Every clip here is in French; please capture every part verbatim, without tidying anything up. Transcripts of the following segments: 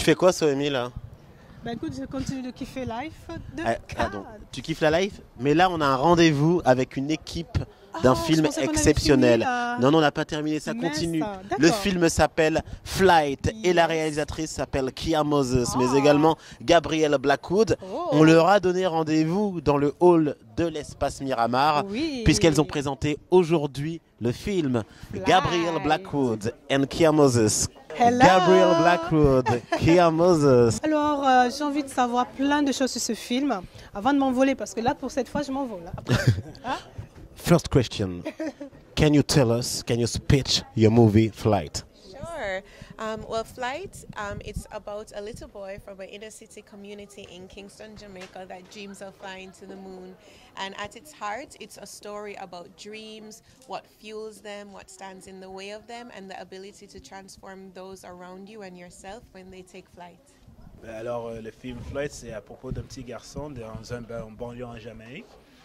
Tu fais quoi, Soemi, là? Bah écoute, je continue de kiffer Life de ah, Cannes. Pardon, tu kiffes la life? Mais là, on a un rendez-vous avec une équipe d'un Ah, je film pensais qu'on avait exceptionnel. fini, là. Non, non, on n'a pas terminé, ça Mince, continue. d'accord. Le film s'appelle Flight et la Yes. réalisatrice s'appelle Kia Moses, Ah. mais également Gabrielle Blackwood. Oh. On leur a donné rendez-vous dans le hall de l'espace Miramar, Oui. puisqu'elles ont présenté aujourd'hui le film Flight. Gabrielle Blackwood and Kia Moses. Hello. Gabrielle Blackwood, Kia Moses. Alors, euh, j'ai envie de savoir plein de choses sur ce film avant de m'envoler, parce que là, pour cette fois, je m'envole. Hein? Hein? First question, can you tell us, can you pitch your movie Flight? Sure. Um, well, Flight, um, it's about a little boy from an inner city community in Kingston, Jamaica that dreams of flying to the moon. And at its heart, it's a story about dreams, what fuels them, what stands in the way of them, and the ability to transform those around you and yourself when they take flight. Alors, euh, le film Flight, c'est à propos d'un petit garçon dans un ban- banlieue en Jamaïque.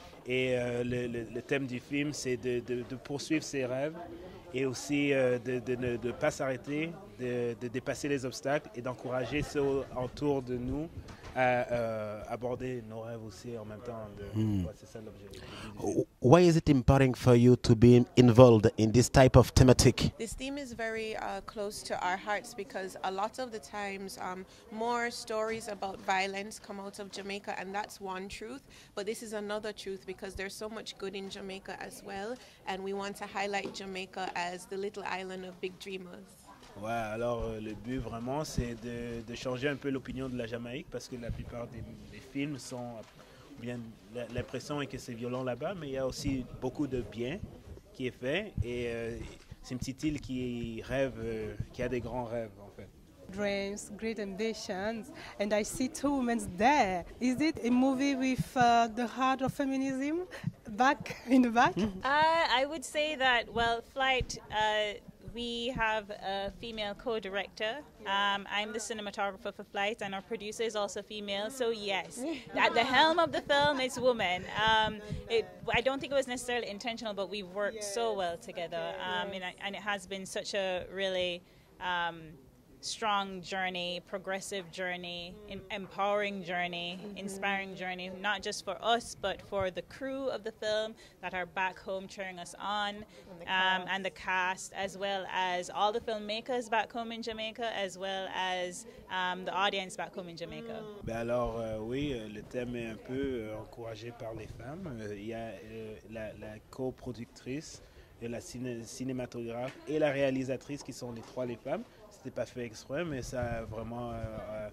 Et euh, le, le, le thème du film, c'est de, de, de poursuivre ses rêves et aussi euh, de ne de, de pas s'arrêter, de, de dépasser les obstacles et d'encourager ceux autour de nous à euh, aborder nos rêves aussi en même temps. De, Mm. ouais, c'est ça l'objectif. Why is it important for you to be involved in this type of thematic? This theme is very uh, close to our hearts because a lot of the times um, more stories about violence come out of Jamaica, and that's one truth, but this is another truth because there's so much good in Jamaica as well, and we want to highlight Jamaica as the little island of big dreamers. Ouais, alors euh, le but vraiment, c'est de, de changer un peu l'opinion de la Jamaïque parce que la plupart des, des films sont bien. L'impression est que c'est violent là-bas, mais il y a aussi beaucoup de bien qui est fait et euh, c'est une petite île qui rêve, euh, qui a des grands rêves en fait. Dreams, great ambitions, and I see two women there. Is it a movie with uh, the heart of feminism back in the back? Uh, I would say that, well, Flight, uh, we have a female co-director. Um, I'm the cinematographer for Flight, and our producer is also female. So yes, at the helm of the film is woman. Um, it, I don't think it was necessarily intentional, but we've worked so well together, um, and, and it has been such a really um, strong journey, progressive journey, em- empowering journey, mm-hmm. inspiring journey, not just for us, but for the crew of the film that are back home cheering us on, and the, um, and the cast, as well as all the filmmakers back home in Jamaica, as well as um, the audience back home in Jamaica. Ben alors euh, oui, euh, le thème est un peu euh, encouragé par les femmes. Euh, il y a euh, la, la coproductrice, et la ciné- cinématographe et la réalisatrice qui sont les trois les femmes. C'était pas fait exprès, mais ça a vraiment euh,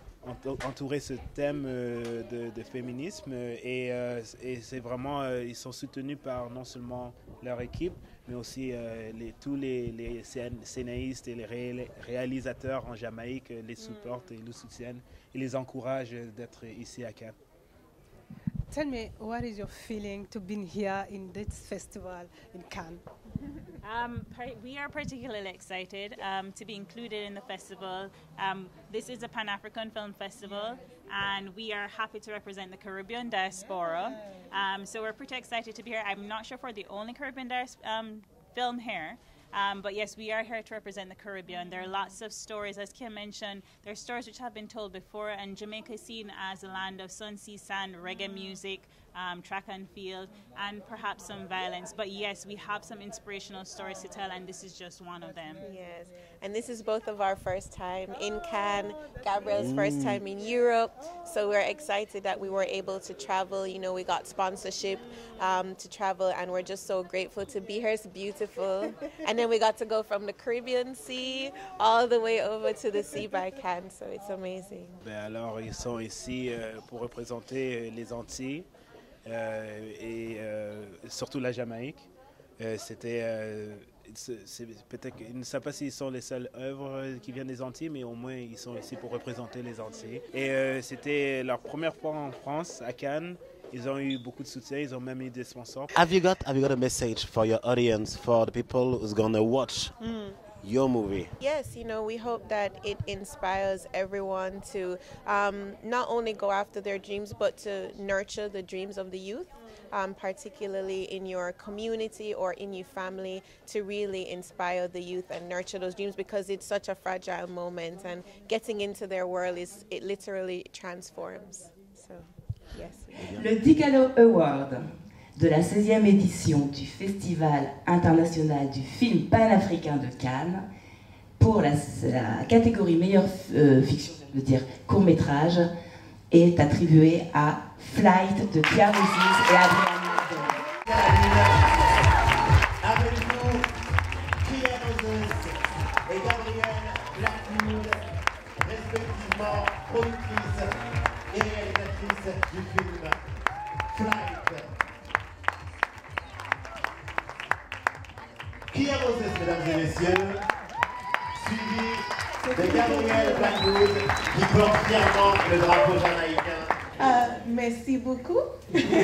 entouré ce thème euh, de, de féminisme et, euh, et c'est vraiment, euh, ils sont soutenus par non seulement leur équipe, mais aussi euh, les, tous les, les scénaristes et les ré- réalisateurs en Jamaïque les supportent et les soutiennent et les encouragent d'être ici à Cannes. Tell me, what is your feeling to be here in this festival in Cannes? Um, par- we are particularly excited um, to be included in the festival. Um, this is a Pan-African Film Festival, and we are happy to represent the Caribbean diaspora. Um, so we're pretty excited to be here. I'm not sure if we're the only Caribbean dias- um, film here. Um, but yes, we are here to represent the Caribbean. There are lots of stories, as Kim mentioned, there are stories which have been told before, and Jamaica is seen as a land of sun, sea, sand, reggae music, um, track and field, and perhaps some violence. But yes, we have some inspirational stories to tell, and this is just one of them. Yes, and this is both of our first time in Cannes, Gabrielle's first time in Europe, so we're excited that we were able to travel. You know, we got sponsorship um, to travel, and we're just so grateful to be here. It's beautiful. And then we got to go from the Caribbean Sea all the way over to the sea by Cannes, so it's amazing. Ben alors, ils sont ici euh, pour représenter les Antilles euh, et euh, surtout la Jamaïque. Euh, c'était, euh, c'est, c'est, peut-être qu'ils ne savent pas s'ils sont les seules œuvres qui viennent des Antilles, mais au moins ils sont ici pour représenter les Antilles. Et euh, c'était leur première fois en France, à Cannes. Ils ont eu beaucoup de soutien, ils ont même eu des sponsors. Have you got Have you got a message for your audience, for the people who's gonna watch Mm. your movie? Yes, you know, we hope that it inspires everyone to um, not only go after their dreams, but to nurture the dreams of the youth, um, particularly in your community or in your family, to really inspire the youth and nurture those dreams, because it's such a fragile moment, and getting into their world is, it literally transforms. So, yes. Le Digalo Award de la seizième édition du Festival international du film panafricain de Cannes pour la, la catégorie meilleure euh, fiction, je veux dire court-métrage, est attribué à Flight de Kia Moses et Adrian Mardel. Avec nous, Kia Moses et Gabrielle Blackwood, respectivement productrices et réalisatrices du film Flight. Kia Moses, mesdames et messieurs, suivi de Gabrielle Blackwood, qui porte fièrement le drapeau jamaïcain. Uh, merci beaucoup. uh, thank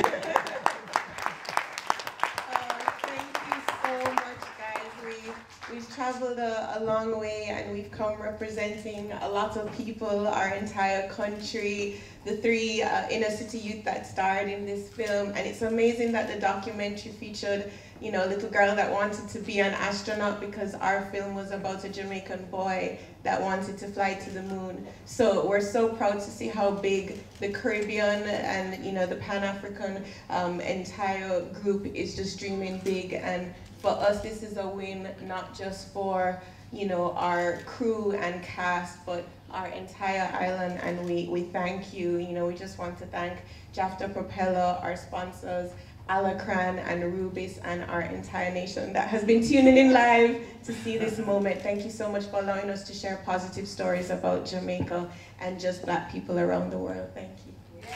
you so much, guys. We, we've traveled a, a long way, and we've come representing a lot of people, our entire country, the three uh, inner city youth that starred in this film. And it's amazing that the documentary featured, you know, a little girl that wanted to be an astronaut, because our film was about a Jamaican boy that wanted to fly to the moon. So we're so proud to see how big the Caribbean and, you know, the Pan-African um, entire group is just dreaming big. And for us, this is a win, not just for, you know, our crew and cast, but our entire island. And we, we thank you. You know, we just want to thank Jafta Propeller, our sponsors, Alacran and Rubis, and our entire nation that has been tuning in live to see this moment. Thank you so much for allowing us to share positive stories about Jamaica and just Black people around the world. Thank you.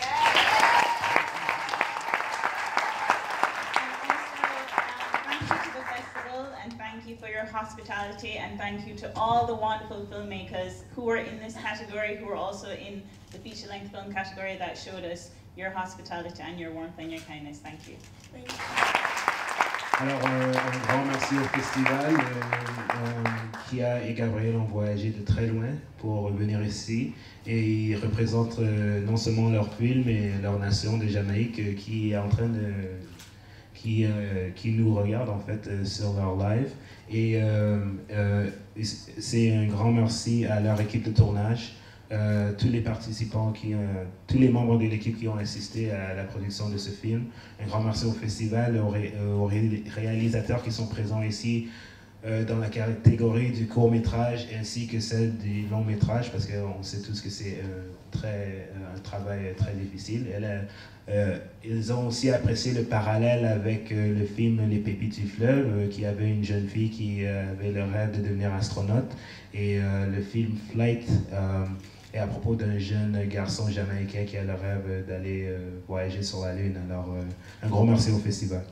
And thank you for your hospitality, and thank you to all the wonderful filmmakers who were in this category, who were also in the feature-length film category, that showed us your hospitality and your warmth and your kindness. Thank you. Thank you. Alors, euh, un grand merci au festival. Euh, euh, Kia et Gabriel ont voyagé de très loin pour venir ici, et ils représentent euh, non seulement leur film, mais leur nation de Jamaïque euh, qui est en train de... Qui, euh, qui nous regardent en fait euh, sur leur live, et euh, euh, c'est un grand merci à leur équipe de tournage, euh, tous les participants, qui, euh, tous les membres de l'équipe qui ont assisté à la production de ce film. Un grand merci au festival, aux, ré, aux ré, réalisateurs qui sont présents ici euh, dans la catégorie du court-métrage ainsi que celle du long-métrage, parce qu'on sait tous que c'est euh, très, euh, un travail très difficile. Elle a, Euh, ils ont aussi apprécié le parallèle avec euh, le film Les Pépites du fleuve, euh, qui avait une jeune fille qui euh, avait le rêve de devenir astronaute, et euh, le film Flight euh, est à propos d'un jeune garçon jamaïcain qui a le rêve d'aller euh, voyager sur la Lune. Alors euh, un gros merci au festival.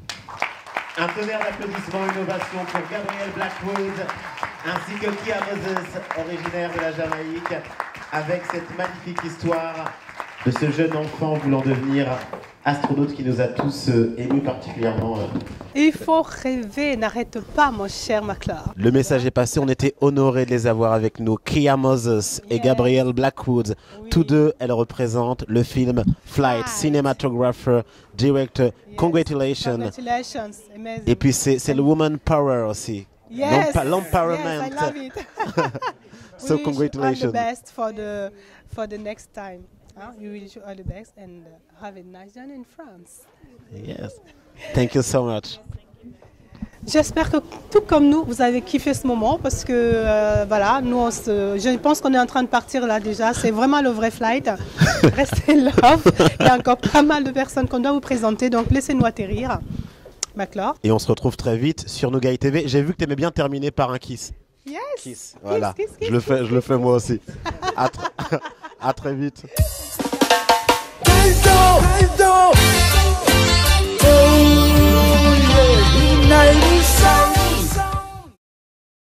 Un tonnerre d'applaudissements, une ovation pour Gabrielle Blackwood ainsi que Kia Moses, originaire de la Jamaïque, avec cette magnifique histoire de ce jeune enfant voulant devenir astronaute qui nous a tous euh, émus particulièrement. Euh. Il faut rêver, n'arrête pas mon cher Maclar. Le message est passé, on était honorés de les avoir avec nous. Kia Moses et Gabrielle Blackwood, oui. Tous deux, elles représentent le film Flight, ah, cinematographer, director, yes. Congratulations. Congratulations. Et puis c'est le woman power aussi. Yes, l'empowerment. Yes, I love it. So we congratulations. All the best for the, for the next time. Huh? You wish you all the best, and uh, have a nice journey in France. Yes. Thank you so much. J'espère que tout comme nous, vous avez kiffé ce moment, parce que euh, voilà, nous, on se, je pense qu'on est en train de partir là déjà. C'est vraiment le vrai flight. Restez là. Il y a encore pas mal de personnes qu'on doit vous présenter, donc laissez-nous atterrir. Maclar. Et on se retrouve très vite sur Nougaï T V. J'ai vu que tu aaimais bien terminer par un kiss. Yes. Kiss. Voilà. Kiss, kiss, kiss, je le fais, kiss, je le fais moi aussi. à, tr à très vite. Oh, yeah.